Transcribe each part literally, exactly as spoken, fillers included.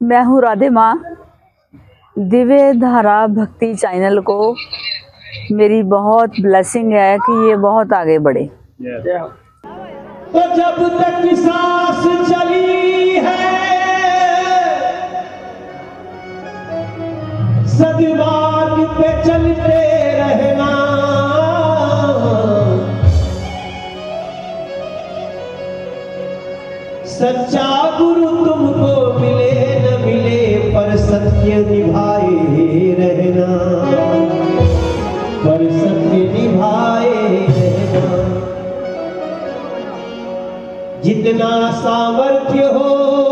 मैं हूँ राधे माँ। दिव्य धारा भक्ति चैनल को मेरी बहुत ब्लेसिंग है कि ये बहुत आगे बढ़े। तो जब तक सांस चली है सदमार्ग पे चलते रहना, सच्चा गुरु तुमको मिले न मिले पर सत्य निभाए रहना, पर सत्य निभाए रहना। जितना सामर्थ्य हो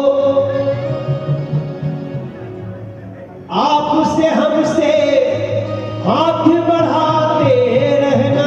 आपसे हमसे हाथ बढ़ाते रहना।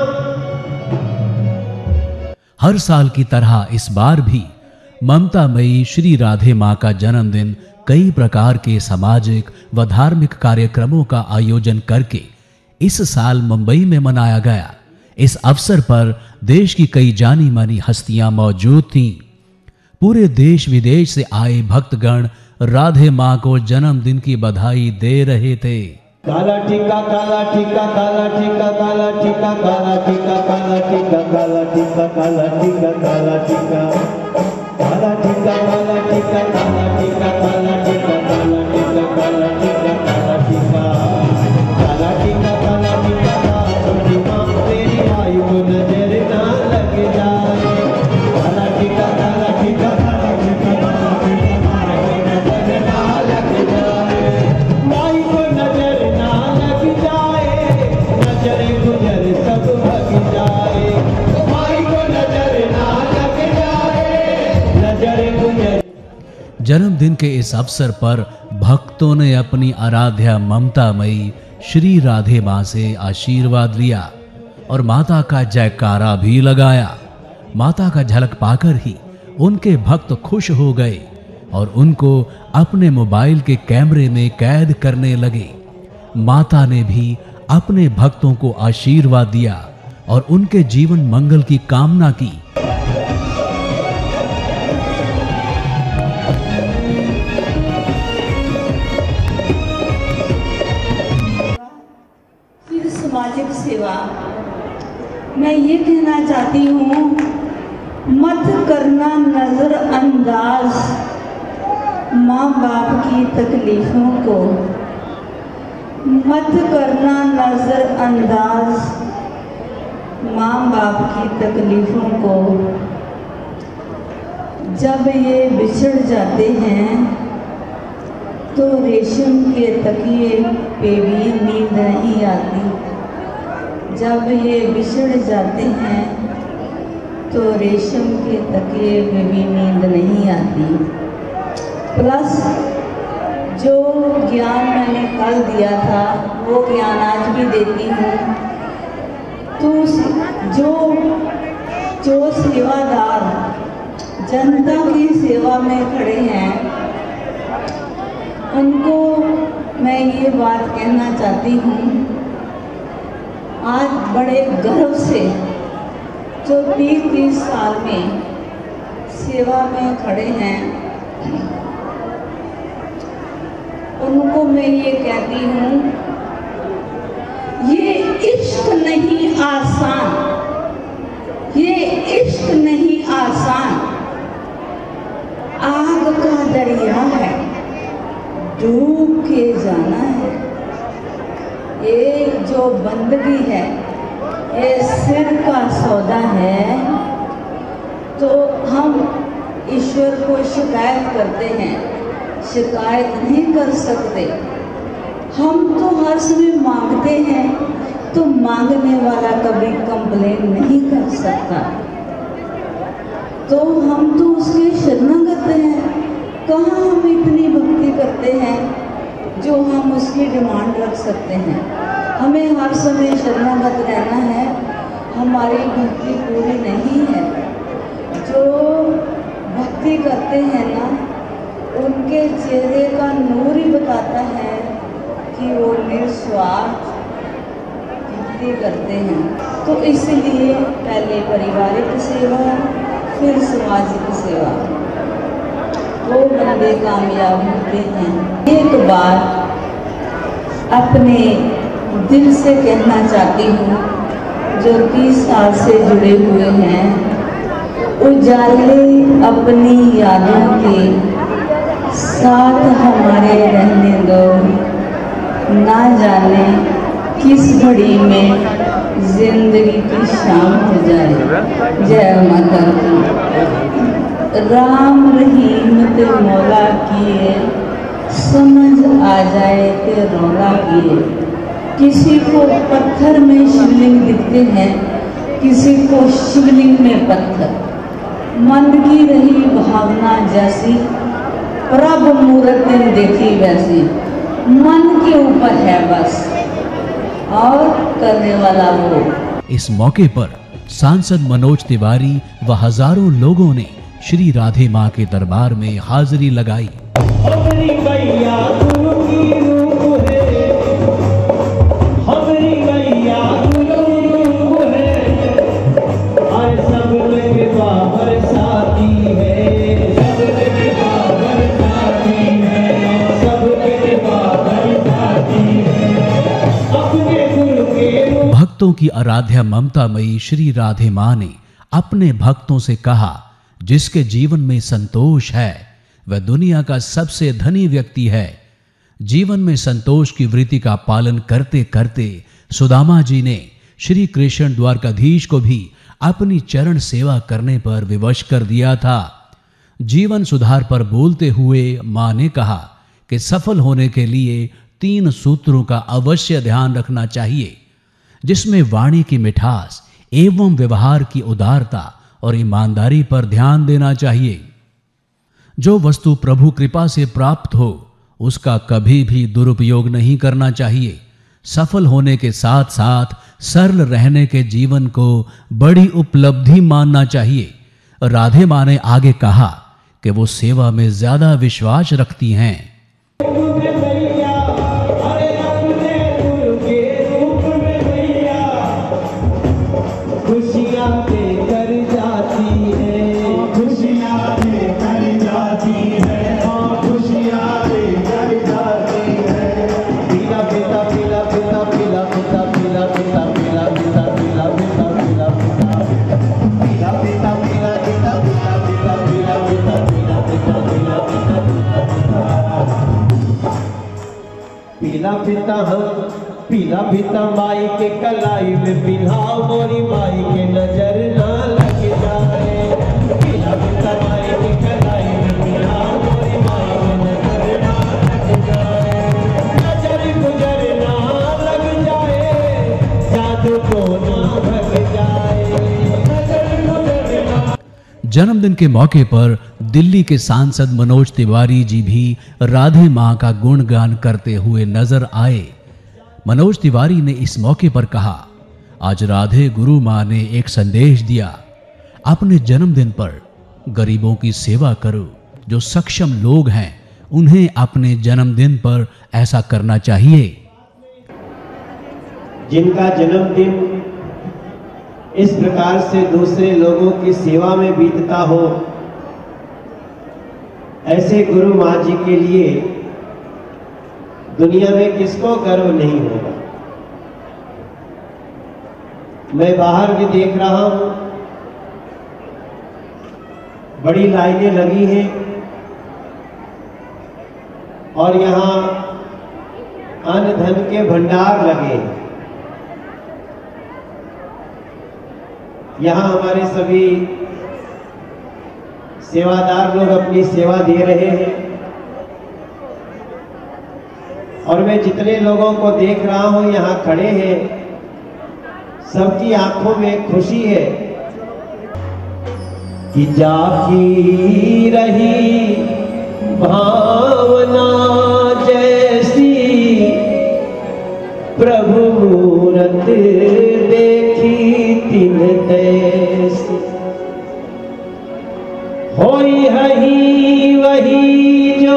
हर साल की तरह इस बार भी ममता मई श्री राधे मां का जन्मदिन कई प्रकार के सामाजिक व धार्मिक कार्यक्रमों का आयोजन करके इस साल मुंबई में मनाया गया। इस अवसर पर देश की कई जानी मानी हस्तियां मौजूद थीं। पूरे देश विदेश से आए भक्तगण राधे मां को जन्मदिन की बधाई दे रहे थे। काला टीका काला टीका काला टीका काला टीका काला टीका काला टीका काला टीका काला टीका काला टीका काला टीका काला टीका काला टीका काला टीका काला टीका काला टीका काला टीका काला टीका काला टीका छोटी मां तेरी आई को नजर ना लग जाए। काला टीका काला टीका काला टीका काला टीका नजर ना लग जाए, माई को नजर ना लग जाए, नजर गुजर सब भग जाए, माई को नजर ना लग जाए, नजर गुजर। जन्मदिन के इस अवसर पर भक्तों ने अपनी आराध्या ममता मई श्री राधे मां से आशीर्वाद लिया और माता का जयकारा भी लगाया। माता का झलक पाकर ही उनके भक्त खुश हो गए और उनको अपने मोबाइल के कैमरे में कैद करने लगे। माता ने भी अपने भक्तों को आशीर्वाद दिया और उनके जीवन मंगल की कामना की। फिर सामाजिक सेवा, मैं ये कहना चाहती हूँ, मत करना नजरअंदाज माँ बाप की तकलीफों को, मत करना नजरअंदाज माँ बाप की तकलीफों को। जब ये बिछड़ जाते हैं तो रेशम के तकिए पे भी नींद नहीं आती। जब ये बिछड़ जाते हैं तो रेशम के तकिए पे भी नींद नहीं आती। प्लस जो ज्ञान मैंने कल दिया था वो ज्ञान आज भी देती हूँ। तो जो जो सेवादार जनता की सेवा में खड़े हैं उनको मैं ये बात कहना चाहती हूँ, आज बड़े गर्व से जो तीस तीस साल में सेवा में खड़े हैं उनको मैं ये कहती हूँ, ये इश्क नहीं आसान, ये इश्क नहीं आसान, आग का दरिया है, डूब के जाना है। ये जो बंदगी है ये सिर का सौदा है। तो हम ईश्वर को शिकायत करते हैं, शिकायत नहीं कर सकते। हम तो हर समय मांगते हैं, तो मांगने वाला कभी कंप्लेन नहीं कर सकता। तो हम तो उसके शरणागत हैं। कहाँ हम इतनी भक्ति करते हैं जो हम उसकी डिमांड रख सकते हैं। हमें हर समय शरणागत रहना है, हमारी भक्ति पूरी नहीं है। जो भक्ति करते हैं ना, उनके चेहरे का नूर ही बताता है कि वो निस्वार्थ भक्ति करते हैं। तो इसलिए पहले पारिवारिक सेवा, फिर सामाजिक सेवा। वो बंदे कामयाब होते हैं। एक बात अपने दिल से कहना चाहती हूँ, जो तीस साल से जुड़े हुए हैं, उजाले अपनी यादों के साथ हमारे रहने दो, ना जाने किस घड़ी में जिंदगी की शाम हो जाए। जय माता दी। राम रहीम ते मौला किए, समझ आ जाए ते रौला किए। किसी को पत्थर में शिवलिंग दिखते हैं, किसी को शिवलिंग में पत्थर। मन की रही भावना जैसी, प्रभु मूरत दिन देखी वैसी। मन के ऊपर है बस, और करने वाला वो। इस मौके पर सांसद मनोज तिवारी व हजारों लोगों ने श्री राधे मां के दरबार में हाजिरी लगाई। भक्तों की आराध्या ममतामयी श्री राधे मां ने अपने भक्तों से कहा, जिसके जीवन में संतोष है वह दुनिया का सबसे धनी व्यक्ति है। जीवन में संतोष की वृत्ति का पालन करते करते सुदामा जी ने श्री कृष्ण द्वारकाधीश को भी अपनी चरण सेवा करने पर विवश कर दिया था। जीवन सुधार पर बोलते हुए मां ने कहा कि सफल होने के लिए तीन सूत्रों का अवश्य ध्यान रखना चाहिए, जिसमें वाणी की मिठास एवं व्यवहार की उदारता और ईमानदारी पर ध्यान देना चाहिए। जो वस्तु प्रभु कृपा से प्राप्त हो उसका कभी भी दुरुपयोग नहीं करना चाहिए। सफल होने के साथ साथ सरल रहने के जीवन को बड़ी उपलब्धि मानना चाहिए। राधे मां ने आगे कहा कि वो सेवा में ज्यादा विश्वास रखती हैं। पीला पिता हम पीला पिता माई के कलाई में पिन्हाओ, मोरी माई के नजर ना लग जाए। पीला पिता माई के कलाई में पिन्हाओ, मोरी माई के नजर ना लग जाए। नजर गुजर ना लग जाए, जादू को ना भग जाए। नजर गुजर ना। जन्मदिन के मौके पर दिल्ली के सांसद मनोज तिवारी जी भी राधे मां का गुणगान करते हुए नजर आए। मनोज तिवारी ने इस मौके पर कहा, आज राधे गुरु मां ने एक संदेश दिया, अपने जन्मदिन पर गरीबों की सेवा करो। जो सक्षम लोग हैं उन्हें अपने जन्मदिन पर ऐसा करना चाहिए। जिनका जन्मदिन इस प्रकार से दूसरे लोगों की सेवा में बीतता हो, ऐसे गुरु मां जी के लिए दुनिया में किसको गर्व नहीं होगा। मैं बाहर भी देख रहा हूं, बड़ी लाइनें लगी हैं और यहां अन्न धन के भंडार लगे हैं। यहाँ हमारे सभी सेवादार लोग अपनी सेवा दे रहे हैं और मैं जितने लोगों को देख रहा हूं यहाँ खड़े हैं, सबकी आंखों में खुशी है कि जाकी रही भावना जैसी, प्रभु मूरत देखी तिन तैसी। होई हही वही जो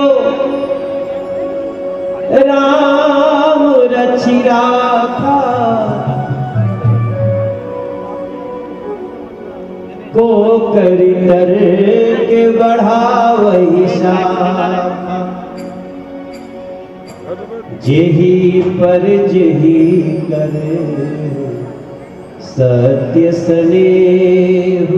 राम रचि राखा, को करी तर के बढ़ावई शाखा, जेही पर जेही करे सत्य स्नेह।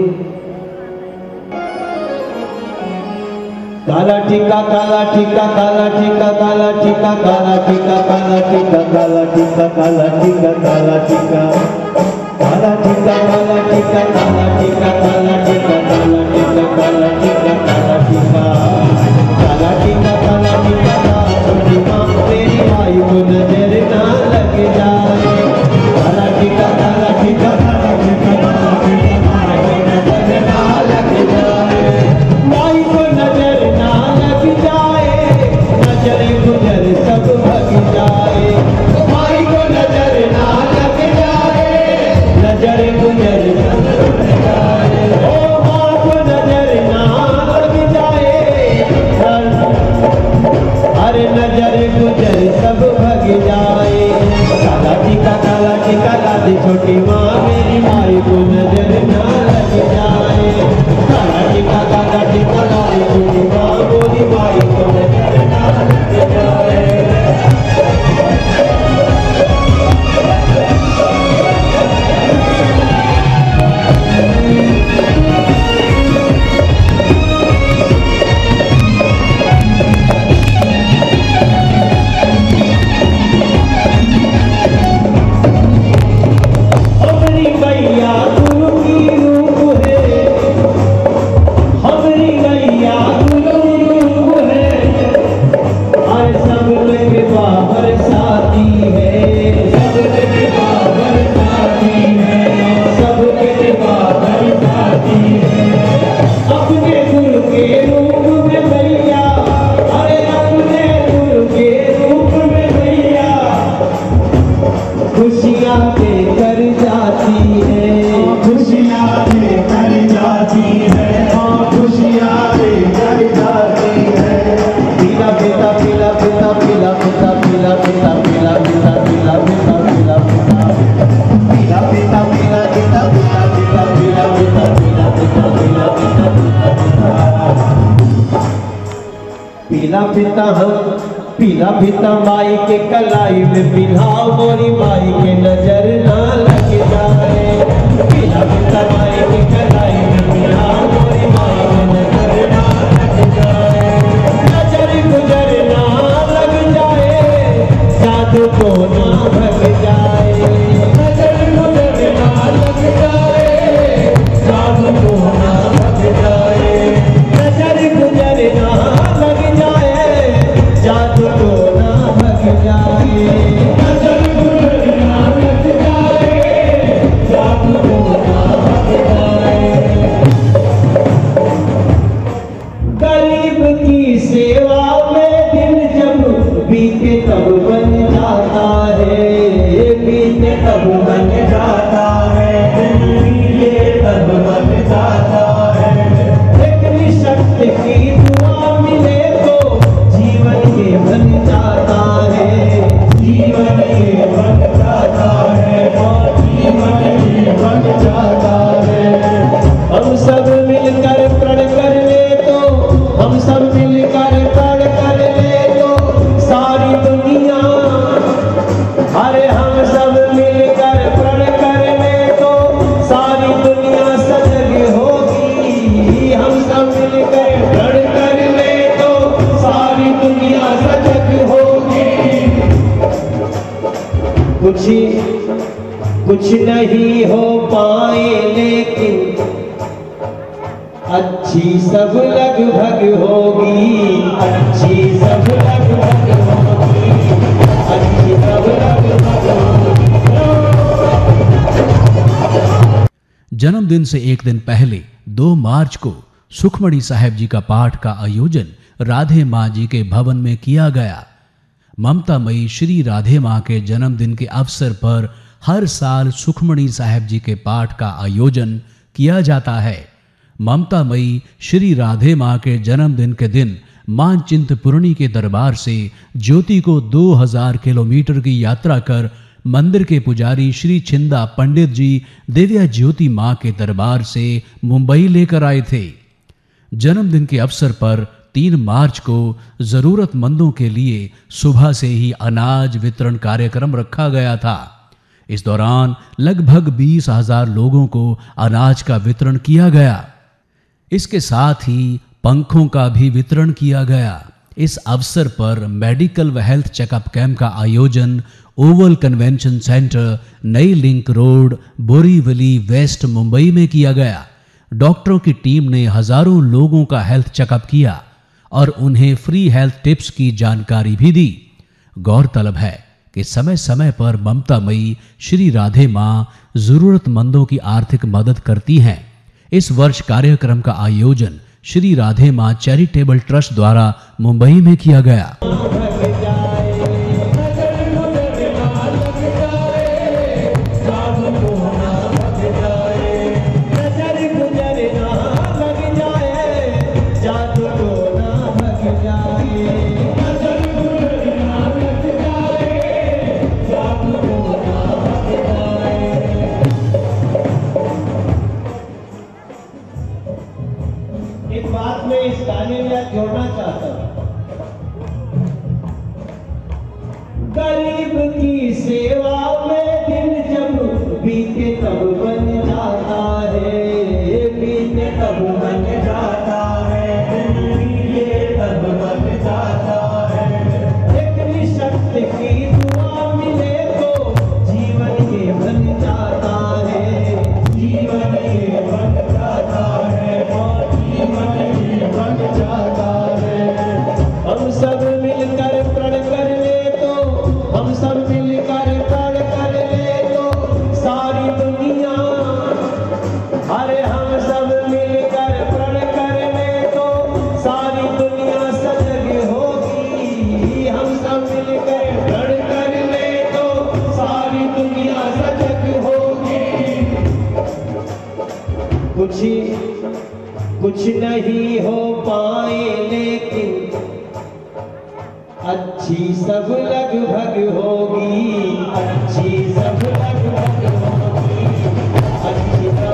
काला टीका काला टीका काला टीका काला टीका काला टीका काला टीका काला टीका काला टीका काला टीका काला टीका काला टीका काला टीका काला टीका काला टीका काला टीका काला टीका काला टीका काला टीका छोटी माँ मेरी भाई को नजर ना लग जाए। काला टीका काला टीका काला टीका काला टीका नजर ना लग जाए, भाई को नजर ना लग जाए, नजर गुजर सब भग जाए, भाई को नजर ना लग जाए, नजर गुजर सब भग जाए, ओ माँ को नजर ना लग जाए, अरे नजर गुजर सब भग जाए। काला टीका काला टीका लादी छोटी माँ मेरी माई को नजर ना लग जाए। काला टीका काला टीका लादी छोटी माँ मेरी माई को नजर ना लग जाए। पीला पिता हम पीला पिता माई के कलाई में पिलाओ मोरी माई के नजर ना लग जाए। पीला पिता माई के कलाई में पिलाओ मोरी माई के नजर ना लग जाए, नजर गुजर ना लग जाए, जादू को ना भग जाए, नजर गुजर ना लग जाए, जादू को ना भग जाए, नजर गुजर ना लग जाए, जादू को ना भग जाए, नजर गुजर ना लग जाए, जादू को ना भग जाए। गरीब की सेवा में दिन जब बीते तब बन जाता है, बीते तब बन जाता है, बीते तब बन जाता है। एक निःशक्त की दुआ मिले तो जीवन ये बन जाता है, जीवन ये बन जाता है, जीवन ये बन जाता है। हम सब मिलकर प्रण कर ले तो, हम सब मिलकर प्रण कर ले तो सारी दुनिया, अरे हम सब मिलकर प्रण कर ले तो सारी दुनिया सजग होगी, हम सब मिलकर प्रण कर ले तो सारी दुनिया सजग होगी। कुछ कुछ नहीं हो पाए लेकिन अच्छी सब लगभग होगी, अच्छी सब लगभग होगी, अच्छी सब लगभग होगी। जन्मदिन से एक दिन पहले दो मार्च को सुखमणी साहेब जी का पाठ का आयोजन राधे माँ जी के भवन में किया गया। ममता मई श्री राधे माँ के जन्मदिन के अवसर पर हर साल सुखमणी साहेब जी के पाठ का आयोजन किया जाता है। ममता मई श्री राधे माँ के जन्मदिन के दिन मां चिंतपूर्णी के दरबार से ज्योति को दो हज़ार किलोमीटर की यात्रा कर मंदिर के पुजारी श्री छिंदा पंडित जी दिव्या ज्योति मां के दरबार से मुंबई लेकर आए थे। जन्मदिन के अवसर पर तीन मार्च को जरूरतमंदों के लिए सुबह से ही अनाज वितरण कार्यक्रम रखा गया था। इस दौरान लगभग बीस हजार लोगों को अनाज का वितरण किया गया। इसके साथ ही पंखों का भी वितरण किया गया। इस अवसर पर मेडिकल व हेल्थ चेकअप कैंप का आयोजन ओवल कन्वेंशन सेंटर, नई link road, Borivali west, Mumbai में किया गया। डॉक्टरों की टीम ने हजारों लोगों का हेल्थ चेकअप किया और उन्हें फ्री हेल्थ टिप्स की जानकारी भी दी। गौरतलब है कि समय समय पर ममता मई श्री राधे मां जरूरतमंदों की आर्थिक मदद करती हैं। इस वर्ष कार्यक्रम का आयोजन श्री राधे मां चैरिटेबल ट्रस्ट द्वारा मुंबई में किया गया। एक बात मैं इस गाने में जोड़ना चाहता हूं। गरीब की सेवा में दिन जब बीते तब बन जाता है, बीते तब बन जाता है, बीते तब बन जाता है। एक निःशक्त की दुआ मिले तो जीवन ये बन जाता है, जीवन ये बन जाता है, जीवन ये बन जाता है। हम सब मिलकर प्रण कर ले तो, हम सब मिलकर प्रण कर ले तो सारी दुनिया, अरे हम सब मिलकर प्रण कर ले तो सारी दुनिया सजग होगी। हम सब मिलकर प्रण कर ले तो सारी दुनिया सजग होगी। कुछ कुछ नहीं हो पाए लेकिन अच्छी सब लगभग होगी, अच्छी सब लगभग होगी, अच्छी